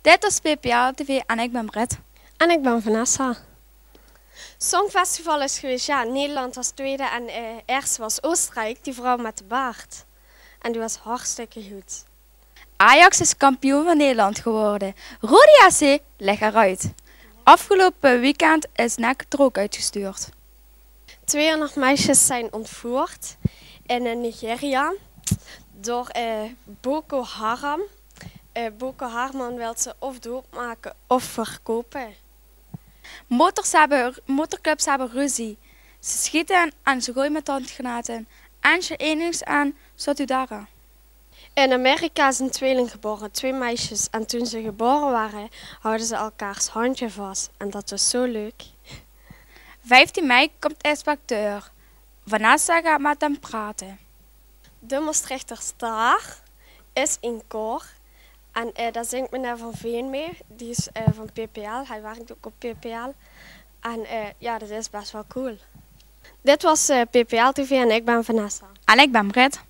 Dit is PPL TV en ik ben Brett. En ik ben Vanessa. Songfestival is geweest, ja. Nederland was tweede en eerste was Oostenrijk, die vrouw met de baard. En die was hartstikke goed. Ajax is kampioen van Nederland geworden. Rode AC, leg eruit. Afgelopen weekend is NEC er ook uitgestuurd. 200 meisjes zijn ontvoerd in Nigeria door Boko Haram. Boko Haram wil ze of doodmaken of verkopen. Motorclubs hebben ruzie. Ze schieten en ze gooien met handgranaten. En je enigszins aan Satudara. In Amerika is een tweeling geboren, 2 meisjes. En toen ze geboren waren, houden ze elkaars handje vast. En dat was zo leuk. 15 mei komt inspecteur. Vanessa gaat met hem praten. De Maastrichter Star is in koor. En daar zingt meneer Van Veen mee. Die is van PPL. Hij werkt ook op PPL. En ja, dat is best wel cool. Dit was PPL TV en ik ben Vanessa. En ik ben Brett.